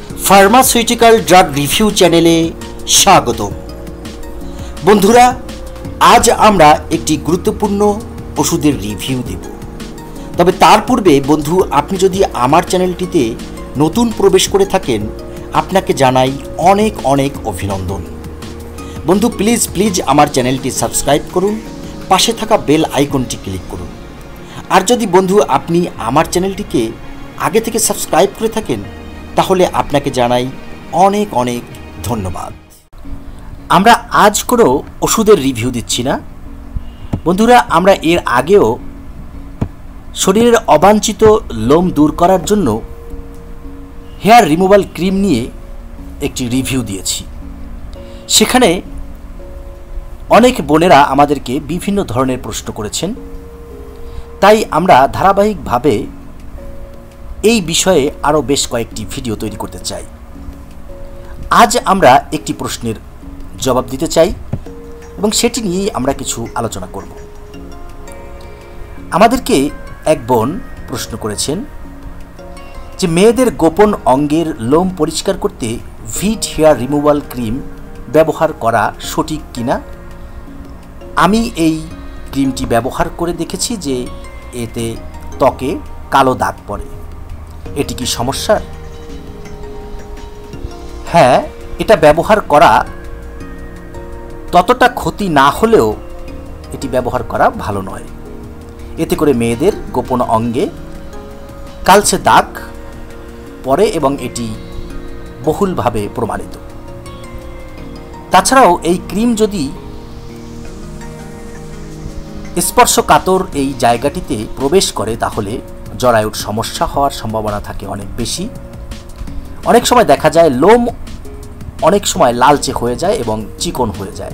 Pharmaceutical drug review চ্যানেলে স্বাগত। বন্ধুরা, আজ আমরা একটি গুরুত্বপূর্ণ ওষুধের রিভিউ দেব। তবে তার পূর্বে বন্ধু, আপনি যদি আমার চ্যানেলটিতে নতুন প্রবেশ করে থাকেন, আপনাকে জানাই অনেক অনেক অভিনন্দন। বন্ধু, প্লিজ আমার চ্যানেলটি সাবস্ক্রাইব করুন, পাশে থাকা বেল আইকনটি ক্লিক করুন। আর যদি বন্ধু আপনি আমার চ্যানেলটিকে আগে থেকে সাবস্ক্রাইব করে থাকেন, তাহলে আপনাকে জানাই অনেক অনেক ধন্যবাদ। আমরা আজ কোনো ওষুধের রিভিউ দিচ্ছি না বন্ধুরা। আমরা এর আগেও শরীরের অবাঞ্ছিত লোম দূর করার জন্য হেয়ার রিমুভাল ক্রিম নিয়ে একটি রিভিউ দিয়েছি। সেখানে অনেক বোনেরা আমাদেরকে বিভিন্ন ধরনের প্রশ্ন করেছেন, তাই আমরা ধারাবাহিকভাবে এই বিষয়ে আরও বেশ কয়েকটি ভিডিও তৈরি করতে চাই। আজ আমরা একটি প্রশ্নের জবাব দিতে চাই এবং সেটি নিয়েই আমরা কিছু আলোচনা করব। আমাদেরকে এক বোন প্রশ্ন করেছেন যে মেয়েদের গোপন অঙ্গের লোম পরিষ্কার করতে ভিট হেয়ার রিমুভাল ক্রিম ব্যবহার করা সঠিক কিনা। আমি এই ক্রিমটি ব্যবহার করে দেখেছি যে এতে ত্বকে কালো দাগ পড়ে। এটি কি সমস্যা? হ্যাঁ, এটা ব্যবহার করা ততটা ক্ষতি না হলেও এটি ব্যবহার করা ভালো নয়। এতে করে মেয়েদের গোপন অঙ্গে কালচে দাগ পড়ে এবং এটি বহুলভাবে প্রমাণিত। তাছাড়াও এই ক্রিম যদি স্পর্শকাতর এই জায়গাটিতে প্রবেশ করে, তাহলে জরায়ুর সমস্যা হওয়ার সম্ভাবনা থাকে অনেক বেশি। অনেক সময় দেখা যায় লোম অনেক সময় লালচে হয়ে যায় এবং চিকন হয়ে যায়।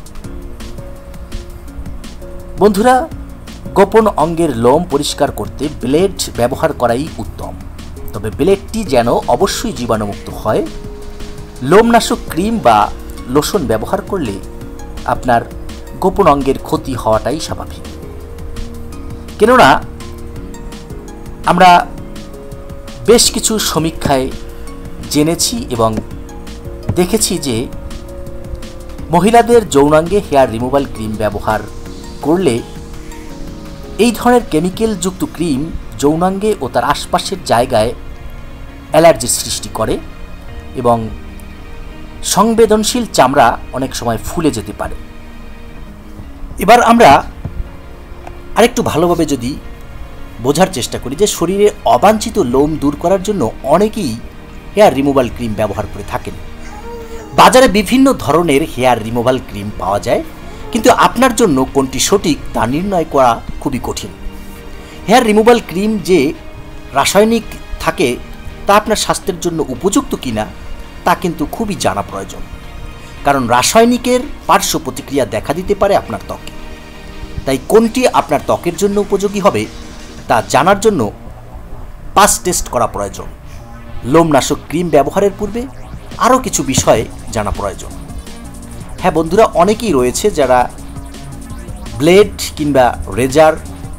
বন্ধুরা, গোপন অঙ্গের লোম পরিষ্কার করতে ব্লেড ব্যবহার করাই উত্তম। তবে ব্লেডটি যেন অবশ্যই জীবাণুমুক্ত হয়। লোমনাশক ক্রিম বা লোশন ব্যবহার করলে আপনার গোপন অঙ্গের ক্ষতি হওয়াটাই স্বাভাবিক। কেননা আমরা বেশ কিছু সমীক্ষায় জেনেছি এবং দেখেছি যে মহিলাদের যৌনাঙ্গে হেয়ার রিমুভাল ক্রিম ব্যবহার করলে এই ধরনের কেমিক্যালযুক্ত ক্রিম যৌনাঙ্গে ও তার আশপাশের জায়গায় অ্যালার্জির সৃষ্টি করে এবং সংবেদনশীল চামড়া অনেক সময় ফুলে যেতে পারে। এবার আমরা আরেকটু ভালোভাবে যদি বোঝার চেষ্টা করি যে শরীরে অবাঞ্ছিত লোম দূর করার জন্য অনেকেই হেয়ার রিমুভাল ক্রিম ব্যবহার করে থাকেন। বাজারে বিভিন্ন ধরনের হেয়ার রিমুভাল ক্রিম পাওয়া যায়, কিন্তু আপনার জন্য কোনটি সঠিক তা নির্ণয় করা খুবই কঠিন। হেয়ার রিমুভাল ক্রিম যে রাসায়নিক থাকে তা আপনার স্বাস্থ্যের জন্য উপযুক্ত কিনা তা কিন্তু খুবই জানা প্রয়োজন, কারণ রাসায়নিকের পার্শ্ব প্রতিক্রিয়া দেখা দিতে পারে আপনার ত্বকে। তাই কোনটি আপনার ত্বকের জন্য উপযোগী হবে তা জানার জন্য পাস টেস্ট করা প্রয়োজন। লোমনাশক ক্রিম ব্যবহারের পূর্বে আরও কিছু বিষয় জানা প্রয়োজন। হ্যাঁ বন্ধুরা, অনেকেই রয়েছে যারা ব্লেড কিংবা রেজার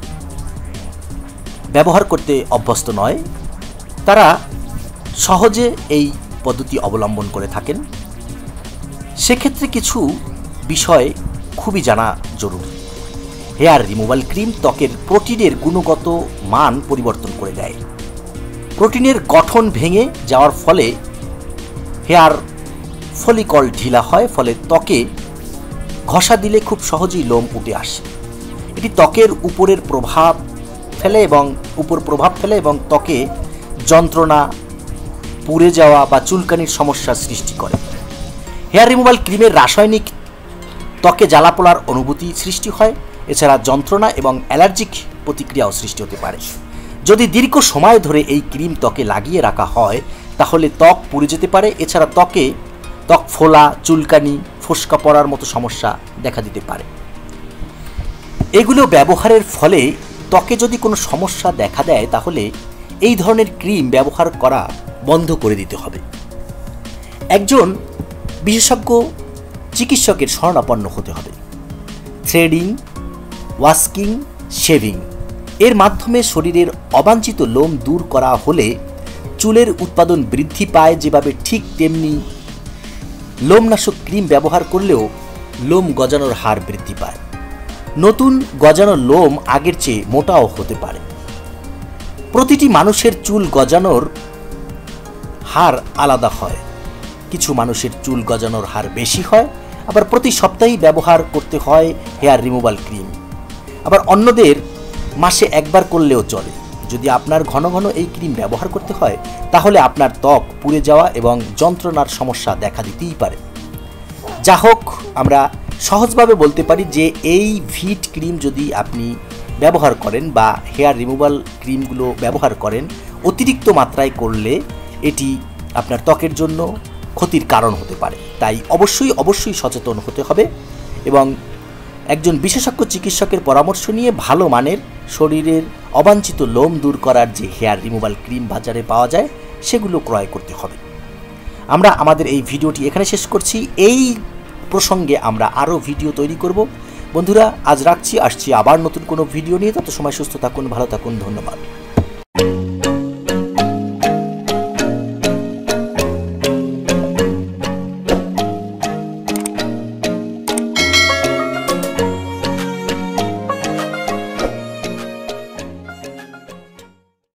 ব্যবহার করতে অভ্যস্ত নয়। তারা সহজে এই পদ্ধতি অবলম্বন করে থাকেন। সেক্ষেত্রে কিছু বিষয় খুবই জানা জরুরি। হেয়ার রিমুভাল ক্রিম ত্বকের প্রোটিনের গুণগত মান পরিবর্তন করে দেয়। প্রোটিনের গঠন ভেঙে যাওয়ার ফলে হেয়ার ফলিকল ঢিলা হয়, ফলে ত্বকে ঘষা দিলে খুব সহজেই লোম উঠে আসে। এটি ত্বকের উপরের প্রভাব ফেলে এবং ত্বকে যন্ত্রণা, পুড়ে যাওয়া বা চুলকানির সমস্যার সৃষ্টি করে। হেয়ার রিমুভাল ক্রিমের রাসায়নিক ত্বকে জ্বালাপোড়ার অনুভূতি সৃষ্টি হয়। এছাড়া যন্ত্রণা এবং অ্যালার্জিক প্রতিক্রিয়াও সৃষ্টি হতে পারে। যদি দীর্ঘ সময় ধরে এই ক্রিম ত্বকে লাগিয়ে রাখা হয়, তাহলে ত্বক পুড়ে যেতে পারে। এছাড়া ত্বক ফোলা, চুলকানি, ফোস্কা পড়ার মতো সমস্যা দেখা দিতে পারে। এগুলো ব্যবহারের ফলে ত্বকে যদি কোনো সমস্যা দেখা দেয়, তাহলে এই ধরনের ক্রিম ব্যবহার করা বন্ধ করে দিতে হবে। একজন বিশেষজ্ঞ চিকিৎসকের শরণাপন্ন হতে হবে। থ্রেডিং, ওয়াস্কিং, শেভিং এর মাধ্যমে শরীরের অবাঞ্ছিত লোম দূর করা হলে চুলের উৎপাদন বৃদ্ধি পায় যেভাবে, ঠিক তেমনি লোমনাশক ক্রিম ব্যবহার করলেও লোম গজানোর হার বৃদ্ধি পায়। নতুন গজানো লোম আগের চেয়ে মোটাও হতে পারে। প্রতিটি মানুষের চুল গজানোর হার আলাদা হয়। কিছু মানুষের চুল গজানোর হার বেশি হয়, আবার প্রতি সপ্তাহেই ব্যবহার করতে হয় হেয়ার রিমুভাল ক্রিম। আবার অন্যদের মাসে একবার করলেও চলে। যদি আপনার ঘন ঘন এই ক্রিম ব্যবহার করতে হয় তাহলে আপনার ত্বক পুড়ে যাওয়া এবং যন্ত্রণার সমস্যা দেখা দিতেই পারে। যা হোক, আমরা সহজভাবে বলতে পারি যে এই ভিট ক্রিম যদি আপনি ব্যবহার করেন বা হেয়ার রিমুভাল ক্রিমগুলো ব্যবহার করেন, অতিরিক্ত মাত্রায় করলে এটি আপনার ত্বকের জন্য ক্ষতির কারণ হতে পারে। তাই অবশ্যই সচেতন হতে হবে এবং একজন বিশেষজ্ঞ চিকিৎসকের পরামর্শ নিয়ে ভালো মানের শরীরের অবাঞ্ছিত লোম দূর করার যে হেয়ার রিমুভাল ক্রিম বাজারে পাওয়া যায় সেগুলো ক্রয় করতে হবে। আমরা আমাদের এই ভিডিওটি এখানে শেষ করছি। এই প্রসঙ্গে আমরা আরও ভিডিও তৈরি করব। বন্ধুরা, আজ রাখছি, আসছি আবার নতুন কোনো ভিডিও নিয়ে। তত সময় সুস্থ থাকুন, ভালো থাকুন, ধন্যবাদ।